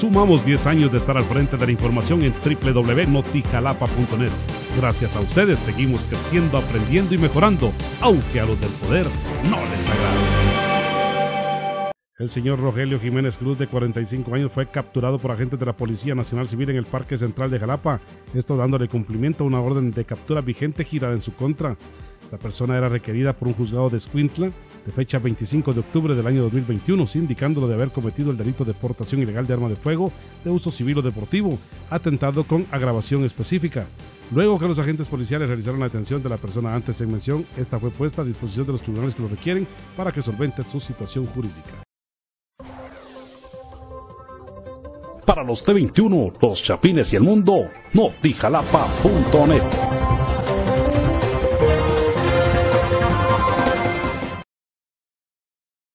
Sumamos 10 años de estar al frente de la información en www.notijalapa.net. Gracias a ustedes seguimos creciendo, aprendiendo y mejorando, aunque a los del poder no les agrade. El señor Rogelio Jiménez Cruz, de 45 años, fue capturado por agentes de la Policía Nacional Civil en el Parque Central de Jalapa, esto dándole cumplimiento a una orden de captura vigente girada en su contra. Esta persona era requerida por un juzgado de Escuintla de fecha 25 de octubre del año 2021, indicándolo de haber cometido el delito de portación ilegal de arma de fuego de uso civil o deportivo, atentado con agravación específica. Luego que los agentes policiales realizaron la detención de la persona antes en mención, esta fue puesta a disposición de los tribunales que lo requieren para que solvente su situación jurídica. Para los T21, los Chapines y el mundo, notijalapa.net.